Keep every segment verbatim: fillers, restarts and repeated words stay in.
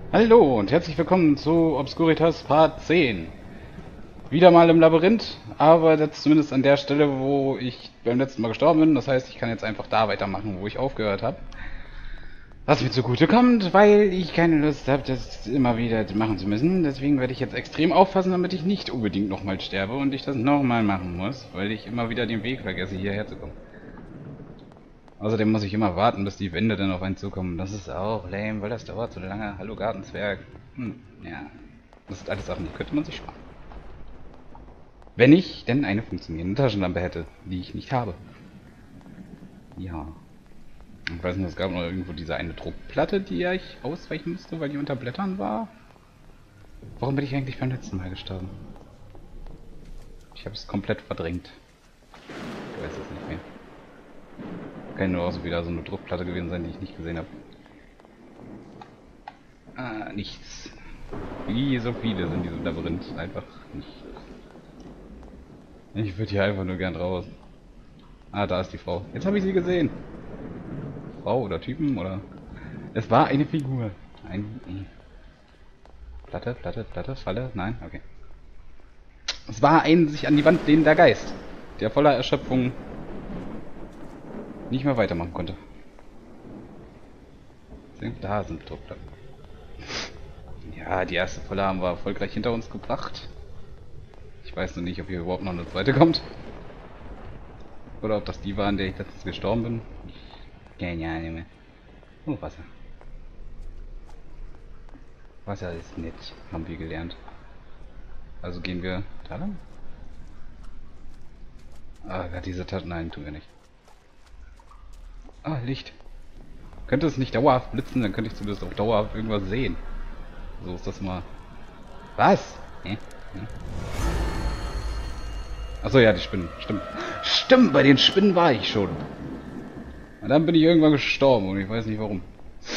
Hallo und herzlich willkommen zu Obscuritas Part zehn. Wieder mal im Labyrinth, aber jetzt zumindest an der Stelle, wo ich beim letzten Mal gestorben bin. Das heißt, ich kann jetzt einfach da weitermachen, wo ich aufgehört habe. Was mir zugute kommt, weil ich keine Lust habe, das immer wieder machen zu müssen. Deswegen werde ich jetzt extrem aufpassen, damit ich nicht unbedingt nochmal sterbe und ich das nochmal machen muss, weil ich immer wieder den Weg vergesse, hierher zu kommen. Außerdem muss ich immer warten, bis die Wände dann auf einen zukommen. Das ist auch lame, weil das dauert so lange. Hallo Gartenzwerg. Hm, ja. Das sind alles Sachen, die könnte man sich sparen. Wenn ich denn eine funktionierende Taschenlampe hätte, die ich nicht habe. Ja. Ich weiß nicht, es gab noch irgendwo diese eine Druckplatte, die ich ausweichen musste, weil die unter Blättern war. Warum bin ich eigentlich beim letzten Mal gestorben? Ich habe es komplett verdrängt. Ich weiß es nicht mehr. Kann nur auch so wieder so eine Druckplatte gewesen sein, die ich nicht gesehen habe. Ah, nichts. Wie so viele sind diese Labyrinth. Einfach nicht. Ich würde hier einfach nur gern raus. Ah, da ist die Frau. Jetzt habe ich sie gesehen. Frau oder Typen oder... Es war eine Figur. Ein... Platte, Platte, Platte, Falle? Nein? Okay. Es war ein sich an die Wand lehnender Geist, der voller Erschöpfung nicht mehr weitermachen konnte. Da sind Druckplatten. Ja, die erste Falle haben wir erfolgreich hinter uns gebracht. Ich weiß noch nicht, ob hier überhaupt noch eine zweite kommt. Oder ob das die war, an der ich letztens gestorben bin. Ja, ja, nicht mehr. Oh, Wasser. Wasser ist nett, haben wir gelernt. Also gehen wir da lang? Ah, Gott, diese Taschen. Nein, tun wir nicht. Ah, Licht. Könnte es nicht dauerhaft blitzen, dann könnte ich zumindest auch dauerhaft irgendwas sehen. So ist das mal. Was? Hä? Hm? Achso, ja, die Spinnen. Stimmt. Stimmt, bei den Spinnen war ich schon. Und dann bin ich irgendwann gestorben und ich weiß nicht warum.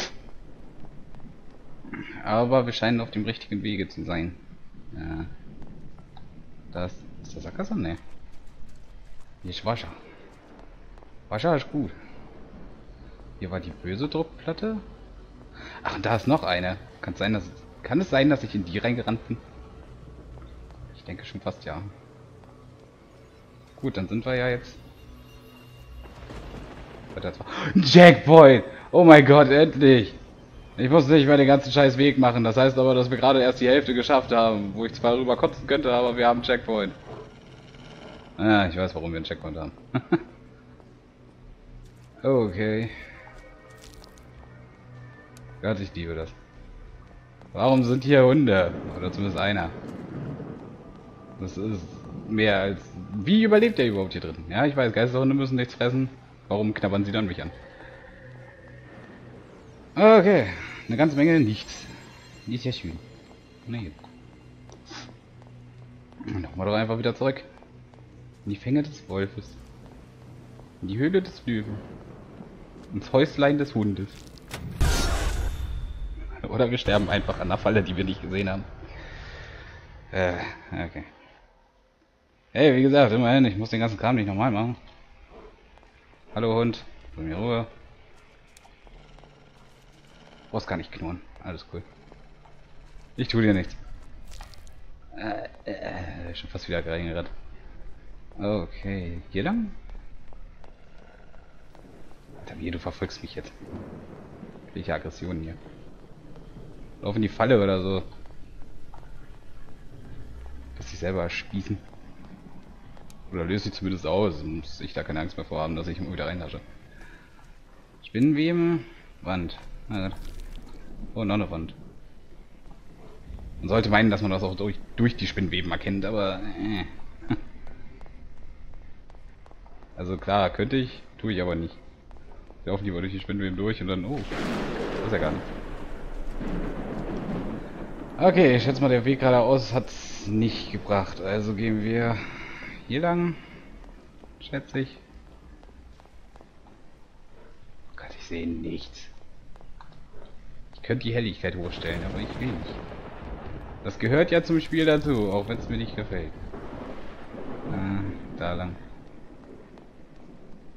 Aber wir scheinen auf dem richtigen Wege zu sein. Ja. Das ist das Sackgasse? Ne. Hier ist Wasser. Wasser ist gut. Hier war die böse Druckplatte. Ach, und da ist noch eine. Kann es sein, dass kann es sein, dass ich in die reingerannt bin? Ich denke schon fast ja. Gut, dann sind wir ja jetzt. Jackpoint! Oh mein Gott, endlich! Ich muss nicht mehr den ganzen scheiß Weg machen. Das heißt aber, dass wir gerade erst die Hälfte geschafft haben. Wo ich zwar rüber kotzen könnte, aber wir haben einen Checkpoint. Ah, ich weiß, warum wir einen Checkpoint haben. Okay. Gott, ich liebe das. Warum sind hier Hunde? Oder zumindest einer. Das ist mehr als... Wie überlebt der überhaupt hier drin? Ja, ich weiß, Geisterhunde müssen nichts fressen. Warum knabbern sie dann mich an? Okay. Eine ganze Menge nichts. Ist ja schön. Nee. Nochmal doch einfach wieder zurück. In die Fänge des Wolfes. In die Höhle des Löwen. Ins Häuslein des Hundes. Oder wir sterben einfach an der Falle, die wir nicht gesehen haben. Äh, okay. Hey, wie gesagt, immerhin, ich muss den ganzen Kram nicht nochmal machen. Hallo Hund, bei mir Ruhe. Brauchst gar nicht knurren, alles cool. Ich tue dir nichts. Äh, äh, schon fast wieder reingerannt. Okay, hier lang? Alter, wie, du verfolgst mich jetzt. Welche Aggressionen hier? Lauf in die Falle oder so. Lass dich selber erspießen. Oder löse sie zumindest aus. Muss ich da keine Angst mehr vorhaben, dass ich immer wieder reinlasche. Spinnenweben. Wand. Oh, noch eine Wand. Man sollte meinen, dass man das auch durch, durch die Spinnweben erkennt, aber... Äh. Also klar, könnte ich, tue ich aber nicht. Wir laufen lieber durch die Spinnweben durch und dann... Oh, das ist ja gar nicht. Okay, ich schätze mal, der Weg geradeaus hat es nicht gebracht. Also gehen wir hier lang, schätze ich. Oh Gott, ich sehe nichts. Ich könnte die Helligkeit hochstellen, aber ich will nicht. Das gehört ja zum Spiel dazu, auch wenn es mir nicht gefällt. Äh, da lang.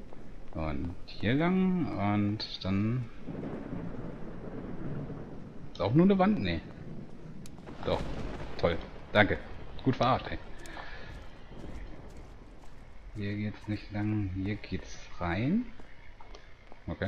Und hier lang und dann... Ist auch nur eine Wand? Nee. Doch. Toll. Danke. Gut verarscht, ey. Hier geht's nicht lang. Hier geht's rein. Okay.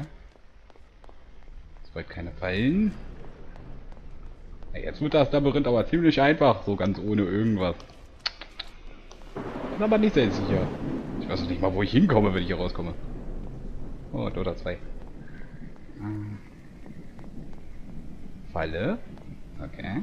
Es wollte keine Fallen. Ja, jetzt wird das Labyrinth aber ziemlich einfach. So ganz ohne irgendwas. Bin aber nicht sehr sicher. Ich weiß noch nicht mal, wo ich hinkomme, wenn ich hier rauskomme. Oh, oder zwei. Hm. Falle. Okay.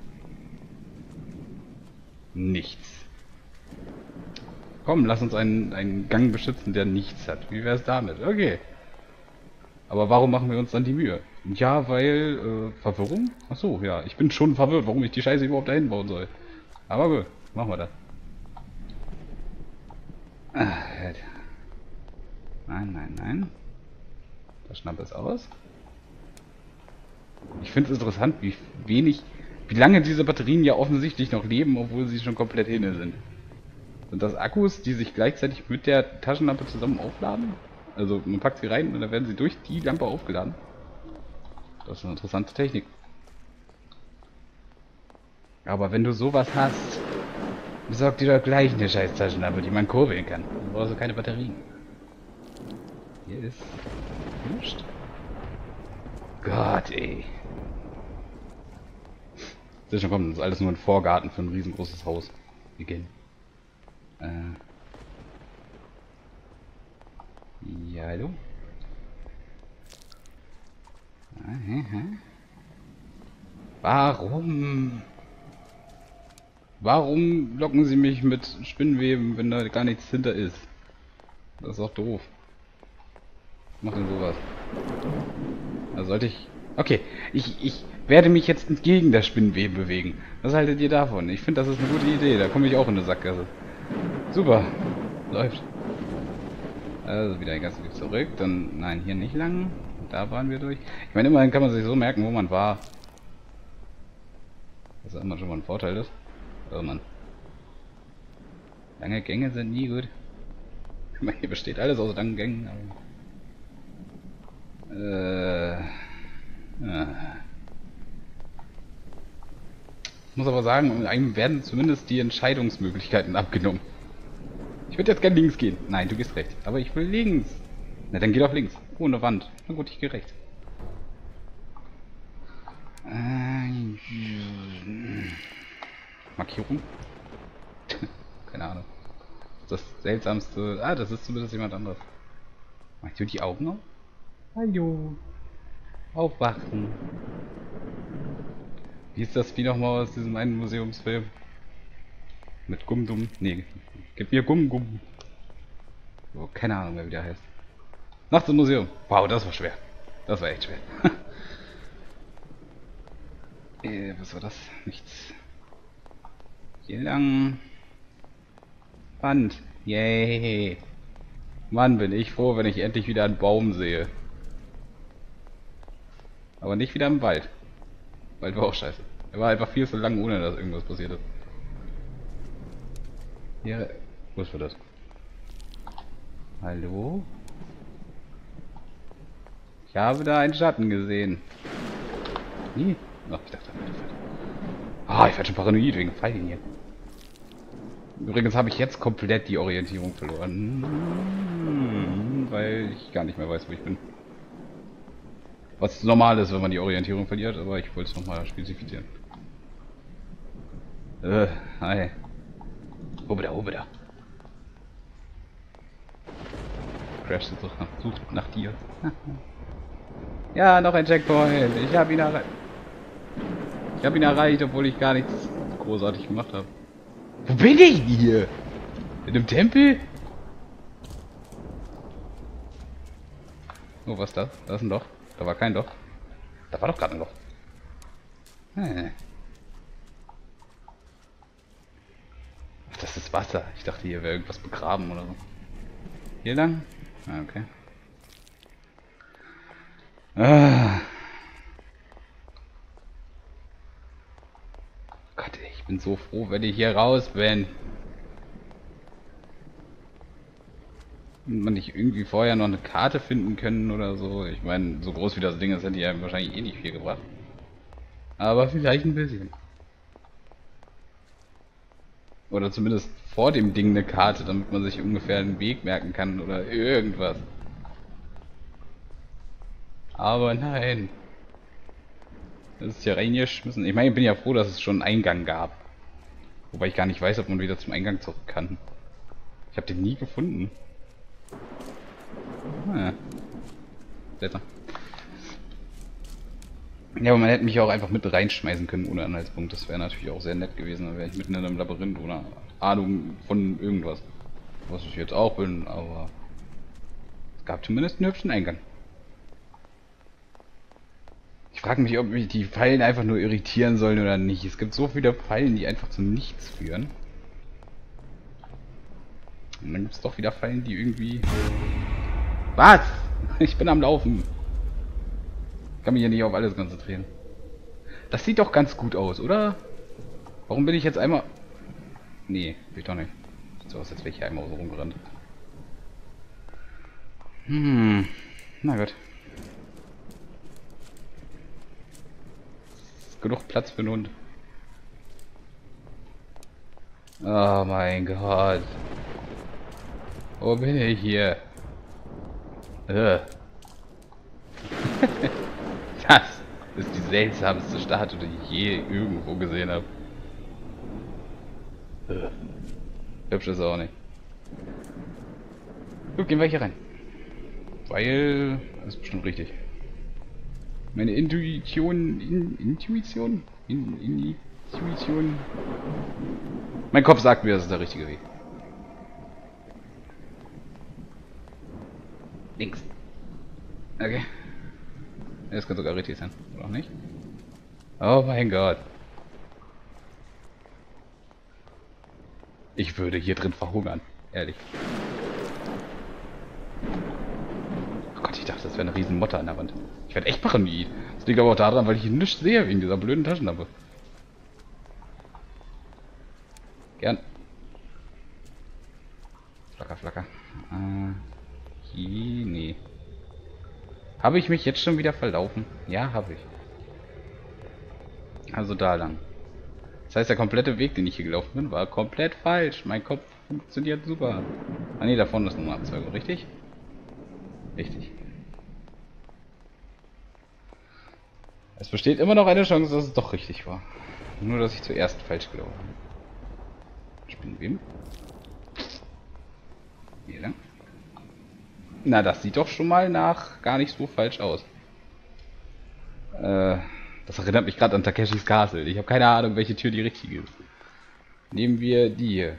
Nichts. Komm, lass uns einen, einen Gang beschützen, der nichts hat. Wie wäre es damit? Okay. Aber warum machen wir uns dann die Mühe? Ja, weil, äh, Verwirrung? Achso, ja. Ich bin schon verwirrt, warum ich die Scheiße überhaupt dahin bauen soll. Aber gut, machen wir das. Ah, nein, nein, nein. Das schnapp es aus. Ich finde es interessant, wie wenig, wie lange diese Batterien ja offensichtlich noch leben, obwohl sie schon komplett hinne sind. Sind das Akkus, die sich gleichzeitig mit der Taschenlampe zusammen aufladen? Also man packt sie rein und dann werden sie durch die Lampe aufgeladen. Das ist eine interessante Technik. Aber wenn du sowas hast, besorg dir doch gleich eine scheiß Taschenlampe, die man kurbeln kann. Dann brauchst du keine Batterien. Hier ist nichts. Gott, ey. Das ist schon kommen, das ist alles nur ein Vorgarten für ein riesengroßes Haus. Beginn. Äh. Ja, hallo? Warum? Warum locken sie mich mit Spinnenweben, wenn da gar nichts hinter ist? Das ist auch doof. Was macht denn sowas? Da sollte ich... Okay, ich, ich werde mich jetzt entgegen der Spinnenweben bewegen. Was haltet ihr davon? Ich finde, das ist eine gute Idee. Da komme ich auch in eine Sackgasse. Super. Läuft. Also wieder ganz Weg zurück. Dann, nein, hier nicht lang. Da waren wir durch. Ich meine, immerhin kann man sich so merken, wo man war. Was immer schon mal ein Vorteil ist. Oh Mann. Lange Gänge sind nie gut. Ich meine, hier besteht alles aus langen Gängen. Aber äh, äh. Ich muss aber sagen, einem werden zumindest die Entscheidungsmöglichkeiten abgenommen. Ich würde jetzt gerne links gehen. Nein, du gehst rechts. Aber ich will links. Na, dann geh doch links. Oh, eine Wand. Na gut, ich gehe rechts. Äh, Markierung? Keine Ahnung. Das seltsamste... Ah, das ist zumindest jemand anderes. Mach ich dir die Augen auf? Hallo. Aufwachen. Wie ist das wie nochmal aus diesem einen Museumsfilm? Mit Gumdum? Nee, gib mir Gum-Gum. Oh, keine Ahnung mehr, wie der heißt. Nachts im Museum. Wow, das war schwer. Das war echt schwer. äh, was war das? Nichts. Hier lang. Wand. Yay. Mann, bin ich froh, wenn ich endlich wieder einen Baum sehe. Aber nicht wieder im Wald. Wald war auch scheiße. Er war einfach viel zu lang, ohne dass irgendwas passiert ist. Hier. Wo ist das? Hallo? Ich habe da einen Schatten gesehen. Nie? Ach, ich dachte, ah, ich werde schon paranoid wegen Pfeilen hier. Übrigens habe ich jetzt komplett die Orientierung verloren. Weil ich gar nicht mehr weiß, wo ich bin. Was normal ist, wenn man die Orientierung verliert, aber ich wollte es nochmal spezifizieren. Äh, hi. Hobeda, hobeda. Crash sucht nach, sucht nach dir. Ja, noch ein Checkpoint. Ich habe ihn erreicht. Ich habe ihn erreicht, obwohl ich gar nichts großartig gemacht habe. Wo bin ich hier? In dem Tempel? Oh, was ist das? Da ist ein Loch. Da war kein Loch. Da war doch gerade ein Loch. Hm. Ach, das ist Wasser. Ich dachte, hier wäre irgendwas begraben oder so. Hier lang? Ah, okay. Ah. Gott, ich bin so froh, wenn ich hier raus bin. Und man nicht irgendwie vorher noch eine Karte finden können oder so. Ich meine, so groß wie das Ding ist, hätte die ja wahrscheinlich eh nicht viel gebracht. Aber vielleicht ein bisschen. Oder zumindest vor dem Ding eine Karte, damit man sich ungefähr einen Weg merken kann oder irgendwas. Aber nein. Das ist hier reingeschmissen. Ich meine, ich bin ja froh, dass es schon einen Eingang gab. Wobei ich gar nicht weiß, ob man wieder zum Eingang zurück kann. Ich habe den nie gefunden. Ah, seltsam. Ja, aber man hätte mich auch einfach mit reinschmeißen können ohne Anhaltspunkt. Das wäre natürlich auch sehr nett gewesen. Dann wäre ich mitten in einem Labyrinth ohne Ahnung von irgendwas. Was ich jetzt auch bin, aber es gab zumindest einen hübschen Eingang. Ich frage mich, ob mich die Fallen einfach nur irritieren sollen oder nicht. Es gibt so viele Fallen, die einfach zum Nichts führen. Und dann gibt es doch wieder Fallen, die irgendwie... Was? Ich bin am Laufen. Ich kann mich ja nicht auf alles konzentrieren. Das sieht doch ganz gut aus, oder? Warum bin ich jetzt einmal... Nee, will ich doch nicht. Sieht so aus, als wäre ich hier einmal so rumgerannt. Hm, na gut. Genug Platz für den Hund. Oh mein Gott. Wo bin ich hier? Äh. Das ist die seltsamste Statue, die ich je irgendwo gesehen habe. Äh. Hübsch ist er auch nicht. Gut, gehen wir hier rein. Weil... Das ist bestimmt richtig. Meine Intuition... In, Intuition? In, in, Intuition... Mein Kopf sagt mir, das ist der richtige Weg. Links. Okay. Das kann sogar richtig sein. Oder auch nicht? Oh mein Gott. Ich würde hier drin verhungern. Ehrlich. Oh Gott, ich dachte, das wäre eine riesen Motte an der Wand. Ich werde echt paranoid. Das liegt aber auch daran, weil ich nichts sehe wegen dieser blöden Taschenlampe. Gern. Flacker, flacker. Äh, hier, nee. Habe ich mich jetzt schon wieder verlaufen? Ja, habe ich. Also da lang. Das heißt, der komplette Weg, den ich hier gelaufen bin, war komplett falsch. Mein Kopf funktioniert super. Ah ne, da vorne ist noch eine Abzweigung, richtig? Richtig. Es besteht immer noch eine Chance, dass es doch richtig war. Nur, dass ich zuerst falsch gelaufen bin. Ich bin wem? Hier lang. Na, das sieht doch schon mal nach gar nicht so falsch aus. Äh, das erinnert mich gerade an Takeshis Castle. Ich habe keine Ahnung, welche Tür die richtige ist. Nehmen wir die hier.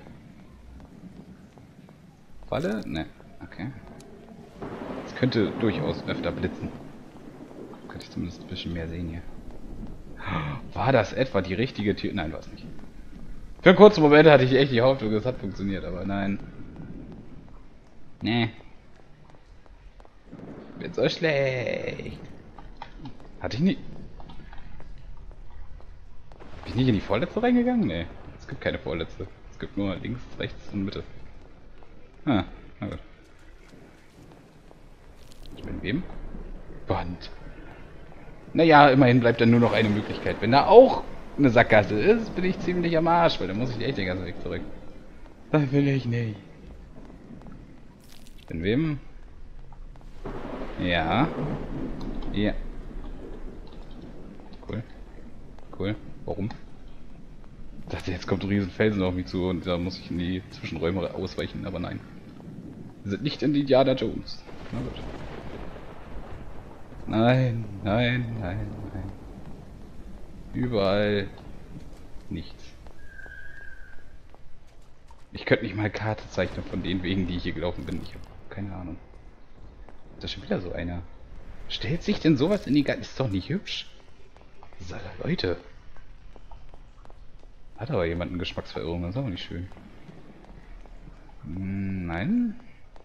Falle? Ne, okay. Es könnte durchaus öfter blitzen. Könnte ich zumindest ein bisschen mehr sehen hier. War das etwa die richtige Tür? Nein, war es nicht. Für einen kurzen Moment hatte ich echt die Hoffnung, es hat funktioniert, aber nein. Nee. Wird so schlecht. Hatte ich nicht. Bin ich nicht in die vorletzte reingegangen? Nee. Es gibt keine vorletzte. Es gibt nur links, rechts und Mitte. Ah, na gut. Ich bin wem? Band. Naja, immerhin bleibt dann nur noch eine Möglichkeit. Wenn da auch eine Sackgasse ist, bin ich ziemlich am Arsch, weil dann muss ich echt den ganzen Weg zurück. Das will ich nicht. Ich bin wem? Ja. Ja. Cool. Cool. Warum? Ich dachte, jetzt kommt ein riesen Felsen auf mich zu und da muss ich in die Zwischenräume ausweichen, aber nein. Wir sind nicht in Indiana Jones. Na gut. Nein, nein, nein, nein. Überall nichts. Ich könnte nicht mal Karte zeichnen von den Wegen, die ich hier gelaufen bin. Ich habe keine Ahnung. Ist das schon wieder so einer? Stellt sich denn sowas in die Garten? Ist doch nicht hübsch. Leute. Hat aber jemand eine Geschmacksverirrung, das ist auch nicht schön. Nein.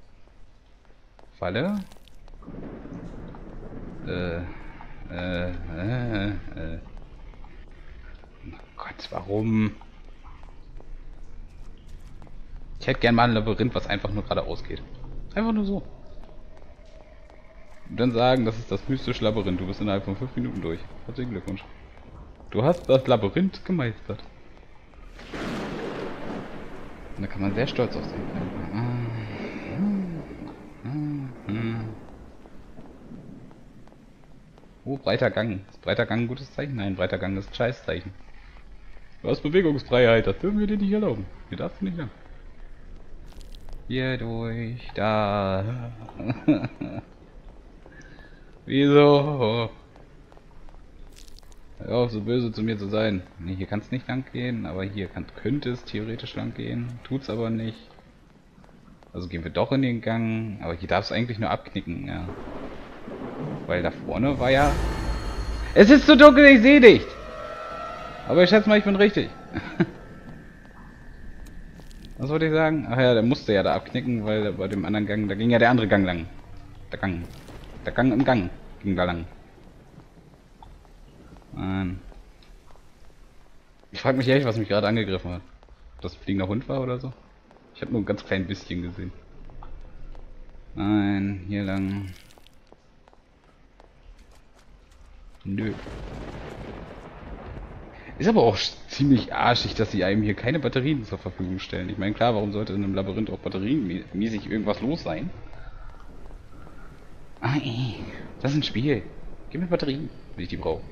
Falle. Äh, äh, äh, äh. Oh Gott, warum? Ich hätte gern mal ein Labyrinth, was einfach nur geradeaus geht. Einfach nur so. Und dann sagen, das ist das mystische Labyrinth. Du bist innerhalb von fünf Minuten durch. Herzlichen Glückwunsch. Du hast das Labyrinth gemeistert. Und da kann man sehr stolz auf sein. Oh, breiter Gang. Ist breiter Gang ein gutes Zeichen? Nein, breiter Gang ist ein Scheißzeichen. Du hast Bewegungsfreiheit, das dürfen wir dir nicht erlauben. Hier darfst du nicht lang. Hier durch, da. Wieso? Hör auf, so böse zu mir zu sein. Nee, hier kann es nicht lang gehen, aber hier kann, könnte es theoretisch lang gehen. Tut's aber nicht. Also gehen wir doch in den Gang, aber hier darf es eigentlich nur abknicken, ja. Weil da vorne war ja... Es ist zu dunkel, ich sehe nicht! Aber ich schätze mal, ich bin richtig. Was wollte ich sagen? Ach ja, der musste ja da abknicken, weil bei dem anderen Gang, da ging ja der andere Gang lang. Der Gang. Der Gang im Gang ging da lang. Mann. Ich frage mich echt, was mich gerade angegriffen hat. Ob das ein fliegender Hund war oder so? Ich habe nur ein ganz klein bisschen gesehen. Nein, hier lang. Nö. Ist aber auch ziemlich arschig, dass sie einem hier keine Batterien zur Verfügung stellen. Ich meine, klar, warum sollte in einem Labyrinth auch batterienmäßig irgendwas los sein? Ah, ey, das ist ein Spiel. Gib mir Batterien, wenn ich die brauche.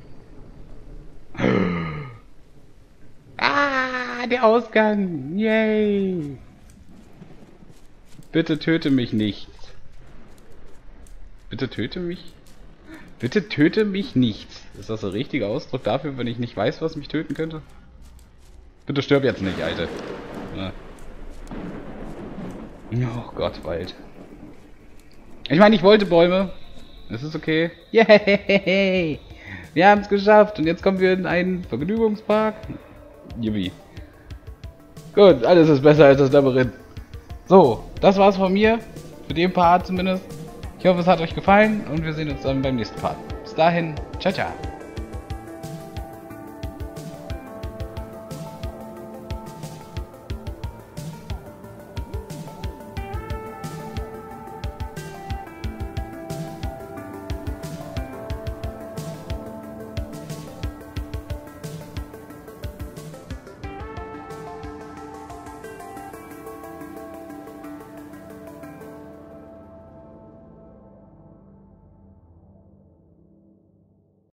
Ah, der Ausgang. Yay. Bitte töte mich nicht. Bitte töte mich. Bitte töte mich nicht. Ist das der richtige Ausdruck dafür, wenn ich nicht weiß, was mich töten könnte? Bitte stirb jetzt nicht, Alter. Ja. Oh Gott, Wald. Ich meine, ich wollte Bäume. Es ist okay. Yay! Wir haben es geschafft. Und jetzt kommen wir in einen Vergnügungspark. Yippie. Gut, alles ist besser als das Labyrinth. So, das war's von mir. Für den Part zumindest. Ich hoffe, es hat euch gefallen und wir sehen uns dann beim nächsten Part. Bis dahin, ciao, ciao.